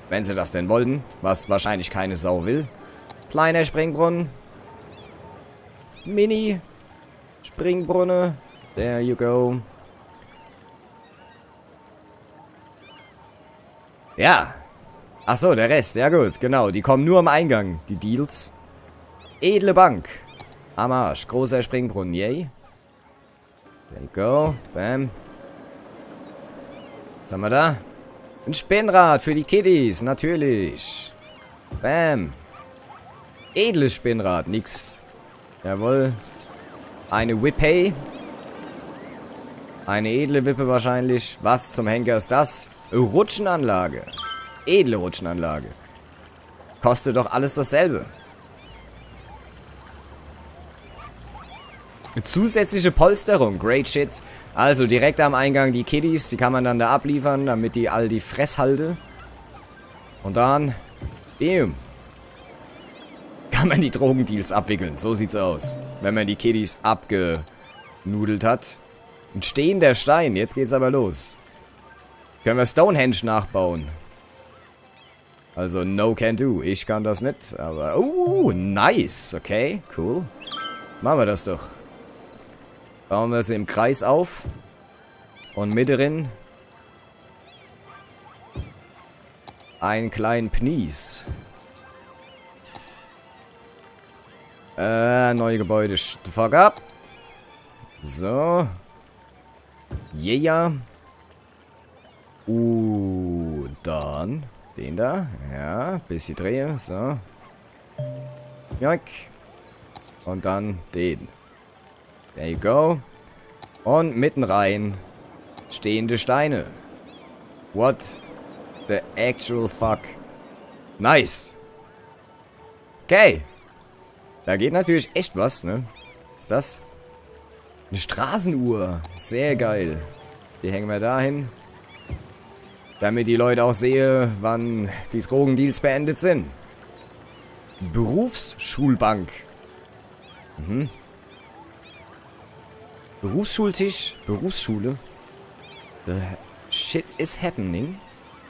Wenn sie das denn wollten. Was wahrscheinlich keine Sau will. Kleiner Springbrunnen. Mini Springbrunnen. There you go. Ja. Achso, der Rest. Ja gut, genau. Die kommen nur am Eingang, die Deals. Edle Bank. Am Arsch. Großer Springbrunnen. Yay. There you go. Bam. Was haben wir da? Ein Spinnrad für die Kiddies. Natürlich. Bam. Edles Spinnrad. Nix. Jawohl. Eine Whippay. Eine edle Wippe wahrscheinlich. Was zum Henker ist das? Rutschenanlage. Edle Rutschenanlage. Kostet doch alles dasselbe. Zusätzliche Polsterung. Great shit. Also direkt am Eingang die Kiddies. Die kann man dann da abliefern, damit die all die Fresshalde. Und dann... Bam. Kann man die Drogendeals abwickeln. So sieht's aus. Wenn man die Kiddies abgenudelt hat. Ein stehender Stein. Jetzt geht's aber los. Können wir Stonehenge nachbauen. Also no can do. Ich kann das nicht. Aber... nice. Okay, cool. Machen wir das doch. Bauen wir sie im Kreis auf. Und mit drin einen kleinen Pnies. Neue Gebäude. Fuck up. So. Yeah. Dann den da. Ja, bisschen drehe. So. Joink. Und dann den. There you go. Und mitten rein stehende Steine. What the actual fuck? Nice. Okay. Da geht natürlich echt was, ne? Was ist das? Eine Straßenuhr. Sehr geil. Die hängen wir dahin. Damit die Leute auch sehen, wann die Drogendeals beendet sind. Berufsschulbank. Mhm. Berufsschultisch. Berufsschule. The shit is happening.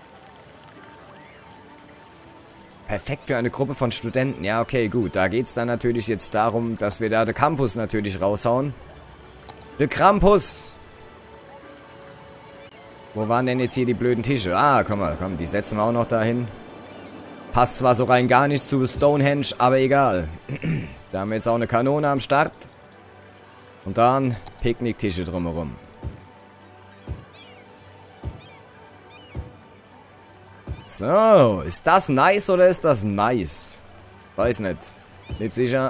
Perfekt für eine Gruppe von Studenten. Ja, okay, gut. Da geht es dann natürlich jetzt darum, dass wir da den Campus natürlich raushauen. Der Krampus. Wo waren denn jetzt hier die blöden Tische? Ah, komm, die setzen wir auch noch dahin. Passt zwar so rein gar nicht zu Stonehenge, aber egal. Da haben wir jetzt auch eine Kanone am Start. Und dann Picknicktische drumherum. So, ist das nice oder ist das nice? Weiß nicht. Nicht sicher.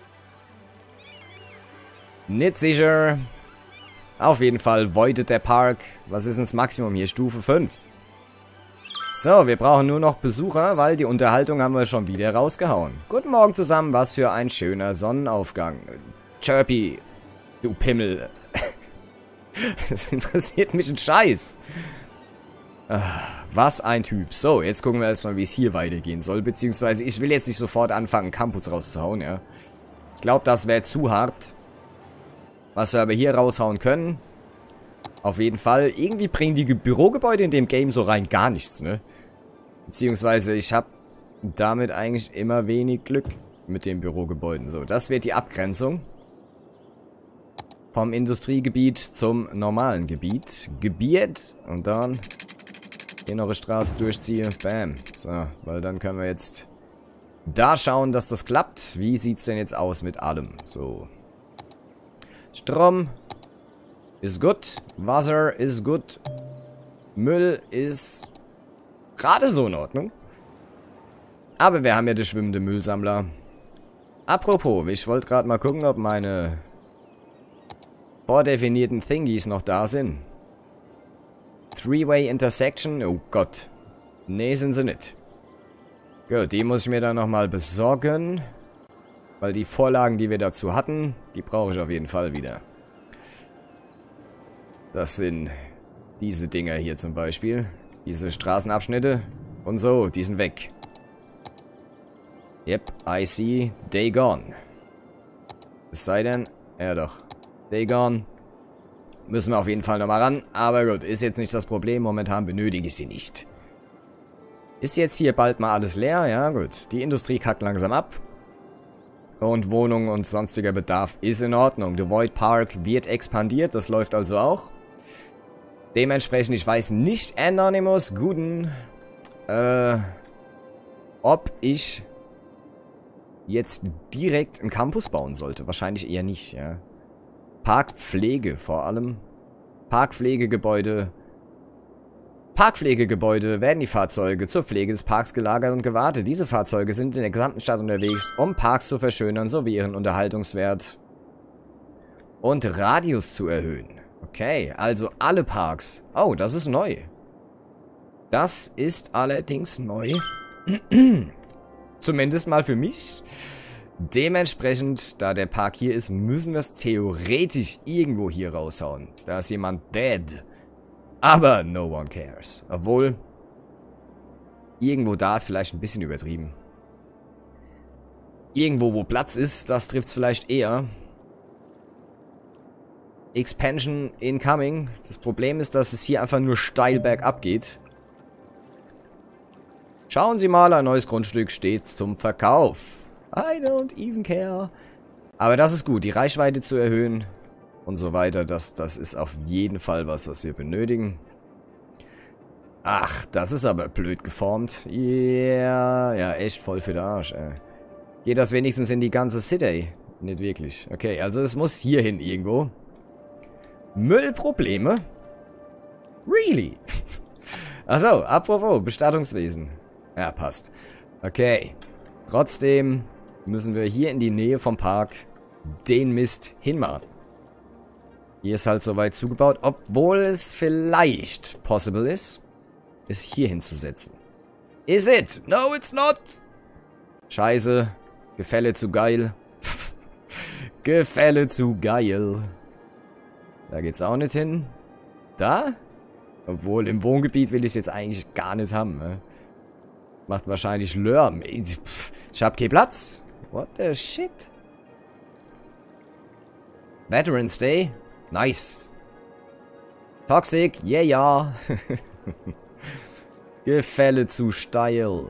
Nicht sicher. Auf jeden Fall voidet der Park. Was ist denn das Maximum hier? Stufe 5. So, wir brauchen nur noch Besucher, weil die Unterhaltung haben wir schon wieder rausgehauen. Guten Morgen zusammen, was für ein schöner Sonnenaufgang. Chirpy, du Pimmel. Das interessiert mich ein Scheiß. Was ein Typ. So, jetzt gucken wir erstmal, wie es hier weitergehen soll. Beziehungsweise, ich will jetzt nicht sofort anfangen, Campus rauszuhauen, ja. Ich glaube, das wäre zu hart. Was wir aber hier raushauen können. Auf jeden Fall. Irgendwie bringen die Bürogebäude in dem Game so rein gar nichts, ne? Beziehungsweise, ich habe damit eigentlich immer wenig Glück mit den Bürogebäuden. So, das wird die Abgrenzung. Vom Industriegebiet zum normalen Gebiet. Gebiet. Und dann hier noch eine Straße durchziehe. Bam. So, weil dann können wir jetzt da schauen, dass das klappt. Wie sieht es denn jetzt aus mit allem? So. Strom ist gut. Wasser ist gut. Müll ist gerade so in Ordnung. Aber wir haben ja den schwimmenden Müllsammler. Apropos, ich wollte gerade mal gucken, ob meine vordefinierten Thingies noch da sind. Three-Way Intersection. Oh Gott. Nee, sind sie nicht. Gut, die muss ich mir dann nochmal besorgen. Weil die Vorlagen, die wir dazu hatten, die brauche ich auf jeden Fall wieder. Das sind diese Dinger hier zum Beispiel. Diese Straßenabschnitte. Und so, die sind weg. Yep, I see. They gone. Es sei denn, ja doch. They gone. Müssen wir auf jeden Fall nochmal ran. Aber gut, ist jetzt nicht das Problem. Momentan benötige ich sie nicht. Ist jetzt hier bald mal alles leer? Ja, gut. Die Industrie kackt langsam ab. Und Wohnungen und sonstiger Bedarf ist in Ordnung. The Void Park wird expandiert, das läuft also auch. Dementsprechend, ich weiß nicht, Anonymous, Guden, ob ich jetzt direkt einen Campus bauen sollte. Wahrscheinlich eher nicht, ja. Parkpflege vor allem. Parkpflegegebäude. Parkpflegegebäude werden die Fahrzeuge zur Pflege des Parks gelagert und gewartet. Diese Fahrzeuge sind in der gesamten Stadt unterwegs, um Parks zu verschönern, sowie ihren Unterhaltungswert und Radius zu erhöhen. Okay, also alle Parks. Oh, das ist neu. Das ist allerdings neu. Zumindest mal für mich. Dementsprechend, da der Park hier ist, müssen wir es theoretisch irgendwo hier raushauen. Da ist jemand dead. Aber no one cares. Obwohl, irgendwo da ist vielleicht ein bisschen übertrieben. Irgendwo, wo Platz ist, das trifft es vielleicht eher. Expansion incoming. Das Problem ist, dass es hier einfach nur steil bergab geht. Schauen Sie mal, ein neues Grundstück steht zum Verkauf. I don't even care. Aber das ist gut, die Reichweite zu erhöhen und so weiter. Das ist auf jeden Fall was wir benötigen. Ach, das ist aber blöd geformt. Yeah, ja, echt voll für den Arsch, ey. Geht das wenigstens in die ganze City? Nicht wirklich. Okay, also es muss hier hin irgendwo. Müllprobleme? Really? Achso, apropos, Bestattungswesen. Ja, passt. Okay. Trotzdem müssen wir hier in die Nähe vom Park den Mist hinmachen. Hier ist halt soweit zugebaut, obwohl es vielleicht possible ist, es hier hinzusetzen. Is it? No, it's not. Scheiße. Gefälle zu geil. Gefälle zu geil. Da geht's auch nicht hin. Da? Obwohl, im Wohngebiet will ich es jetzt eigentlich gar nicht haben, ne? Macht wahrscheinlich Lärm. Ich hab keinen Platz. What the shit? Veterans Day? Nice. Toxic? Yeah, ja. Gefälle zu steil.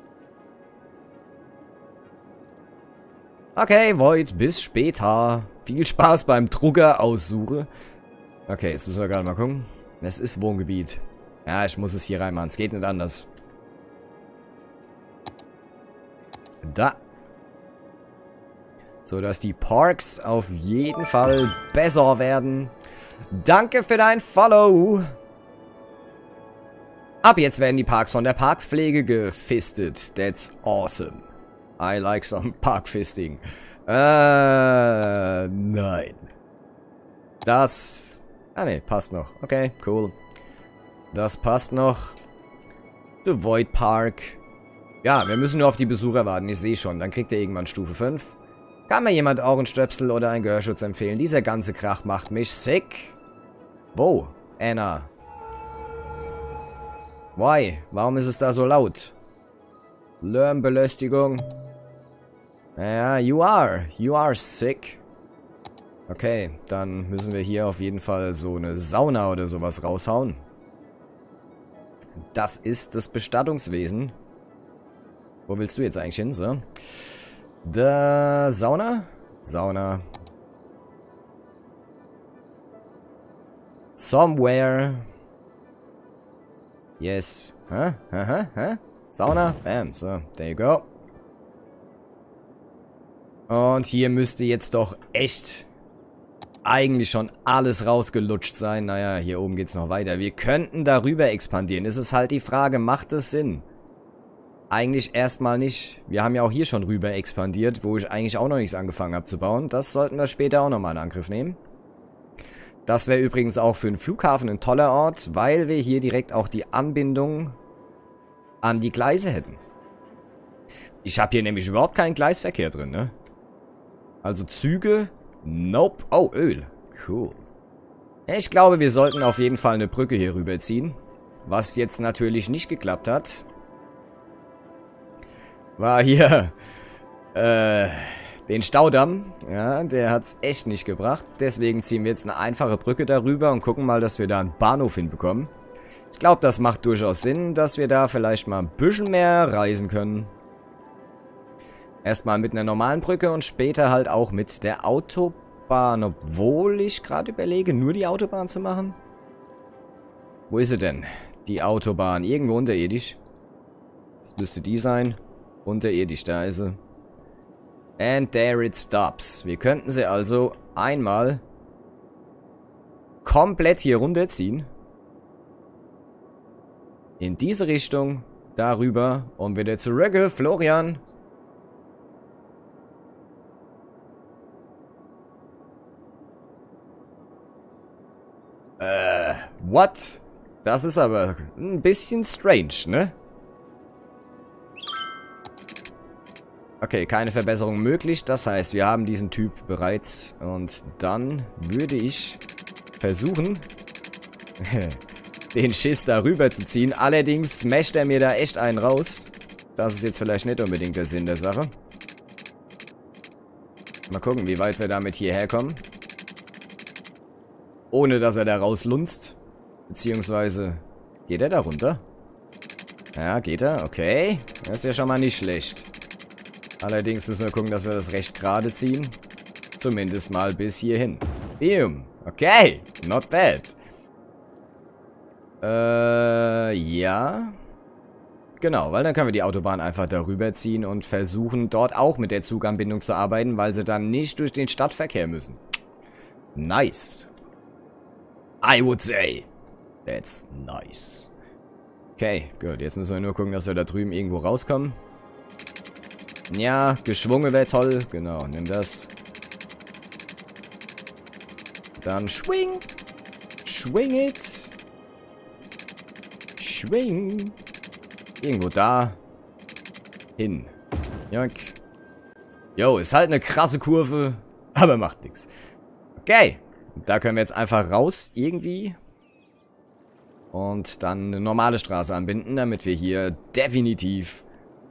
Okay, Void, bis später. Viel Spaß beim Drucker aussuche. Okay, jetzt müssen wir gerade mal gucken. Es ist Wohngebiet. Ja, ich muss es hier reinmachen. Es geht nicht anders. Da. So, dass die Parks auf jeden Fall besser werden. Danke für dein Follow. Ab jetzt werden die Parks von der Parkpflege gefistet. That's awesome. I like some Parkfisting. Nein. Das... Ah ne, passt noch. Okay, cool. Das passt noch. The Void Park. Ja, wir müssen nur auf die Besucher warten. Ich sehe schon. Dann kriegt er irgendwann Stufe 5. Kann mir jemand Ohrenstöpsel oder einen Gehörschutz empfehlen? Dieser ganze Krach macht mich sick. Wo? Anna. Why? Warum ist es da so laut? Lärmbelästigung. Ja, you are sick. Okay, dann müssen wir hier auf jeden Fall so eine Sauna oder sowas raushauen. Das ist das Bestattungswesen. Wo willst du jetzt eigentlich hin, so? Sauna? Sauna. Somewhere. Yes. Hä? Sauna? Bam. So, there you go. Und hier müsste jetzt doch echt eigentlich schon alles rausgelutscht sein. Naja, hier oben geht's noch weiter. Wir könnten darüber expandieren. Es ist halt die Frage, macht es Sinn? Eigentlich erstmal nicht. Wir haben ja auch hier schon rüber expandiert, wo ich eigentlich auch noch nichts angefangen habe zu bauen. Das sollten wir später auch nochmal in Angriff nehmen. Das wäre übrigens auch für einen Flughafen ein toller Ort, weil wir hier direkt auch die Anbindung an die Gleise hätten. Ich habe hier nämlich überhaupt keinen Gleisverkehr drin, ne? Also Züge, nope. Oh, Öl. Cool. Ich glaube, wir sollten auf jeden Fall eine Brücke hier rüberziehen. Was jetzt natürlich nicht geklappt hat, war hier den Staudamm. Ja, der hat's echt nicht gebracht. Deswegen ziehen wir jetzt eine einfache Brücke darüber und gucken mal, dass wir da einen Bahnhof hinbekommen. Ich glaube, das macht durchaus Sinn, dass wir da vielleicht mal ein bisschen mehr reisen können. Erstmal mit einer normalen Brücke und später halt auch mit der Autobahn. Obwohl ich gerade überlege, nur die Autobahn zu machen. Wo ist sie denn? Die Autobahn. Irgendwo unterirdisch. Das müsste die sein. Unterirdisch, da ist sie. And there it stops. Wir könnten sie also einmal komplett hier runterziehen. In diese Richtung, darüber und wieder zurück, Florian. What? Das ist aber ein bisschen strange, ne? Okay, keine Verbesserung möglich. Das heißt, wir haben diesen Typ bereits. Und dann würde ich versuchen, den Schiss da rüber zu ziehen. Allerdings smasht er mir da echt einen raus. Das ist jetzt vielleicht nicht unbedingt der Sinn der Sache. Mal gucken, wie weit wir damit hierher kommen. Ohne, dass er da rauslunzt. Beziehungsweise, geht er da runter? Ja, geht er? Okay. Das ist ja schon mal nicht schlecht. Allerdings müssen wir gucken, dass wir das recht gerade ziehen. Zumindest mal bis hierhin. Boom. Okay. Not bad. Ja. Genau, weil dann können wir die Autobahn einfach darüber ziehen und versuchen, dort auch mit der Zuganbindung zu arbeiten, weil sie dann nicht durch den Stadtverkehr müssen. Nice. I would say. That's nice. Okay, gut. Jetzt müssen wir nur gucken, dass wir da drüben irgendwo rauskommen. Ja, geschwungen wäre toll. Genau, nimm das. Dann schwing. Schwing it. Schwing. Irgendwo da. Hin. Joink. Jo, ist halt eine krasse Kurve. Aber macht nichts. Okay. Da können wir jetzt einfach raus. Irgendwie. Und dann eine normale Straße anbinden, damit wir hier definitiv...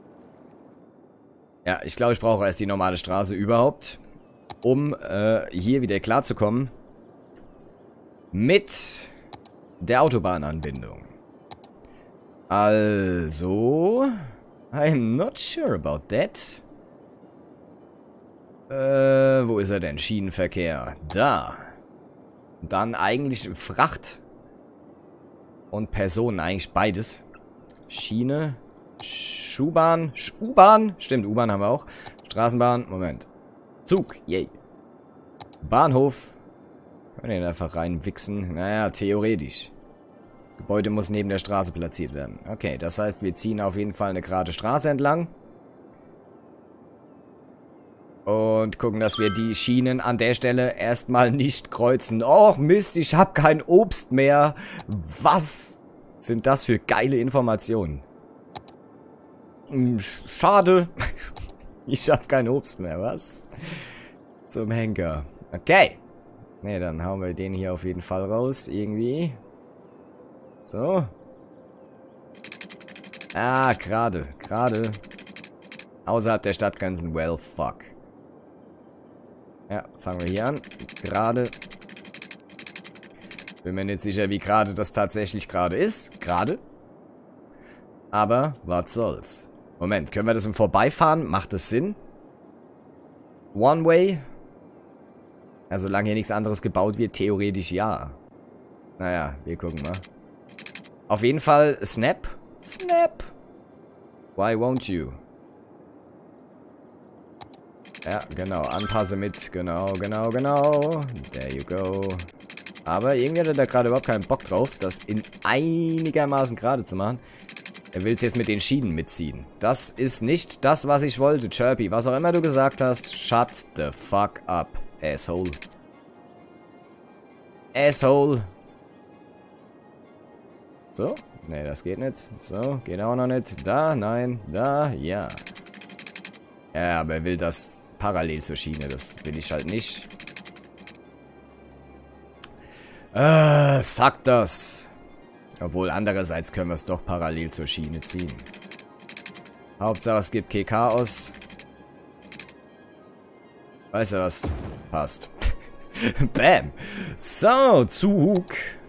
Ja, ich glaube, ich brauche erst die normale Straße überhaupt, um hier wieder klarzukommen mit der Autobahnanbindung. Also, I'm not sure about that. Wo ist er denn? Schienenverkehr. Da. Dann eigentlich Fracht und Personen, eigentlich beides. Schiene... Schuhbahn, U-Bahn, stimmt, U-Bahn haben wir auch. Straßenbahn, Moment. Zug, yay. Bahnhof. Können wir den einfach reinwichsen? Naja, theoretisch. Gebäude muss neben der Straße platziert werden. Okay, das heißt, wir ziehen auf jeden Fall eine gerade Straße entlang. Und gucken, dass wir die Schienen an der Stelle erstmal nicht kreuzen. Och Mist, ich habe kein Obst mehr. Was sind das für geile Informationen? Schade. Ich habe kein Obst mehr, was? Zum Henker. Okay. Ne, dann hauen wir den hier auf jeden Fall raus, irgendwie. So. Ah, gerade. Außerhalb der Stadtgrenzen. Well, fuck. Ja, fangen wir hier an. Gerade. Bin mir nicht sicher, wie gerade das tatsächlich gerade ist. Gerade. Aber, was soll's. Moment, können wir das im Vorbeifahren? Macht das Sinn? One way? Also, solange hier nichts anderes gebaut wird, theoretisch ja. Naja, wir gucken mal. Auf jeden Fall, Snap. Snap. Why won't you? Ja, genau. Anpasse mit. Genau. There you go. Aber irgendwie hat er da gerade überhaupt keinen Bock drauf, das in einigermaßen gerade zu machen. Er will es jetzt mit den Schienen mitziehen. Das ist nicht das, was ich wollte, Chirpy. Was auch immer du gesagt hast, shut the fuck up, asshole. Asshole. So? Nee, das geht nicht. So, geht auch noch nicht. Da, nein, da, ja. Ja, aber er will das parallel zur Schiene. Das will ich halt nicht. Sagt das. Obwohl, andererseits können wir es doch parallel zur Schiene ziehen. Hauptsache, es gibt Chaos. Weißt du was? Passt. Bam. So, Zug.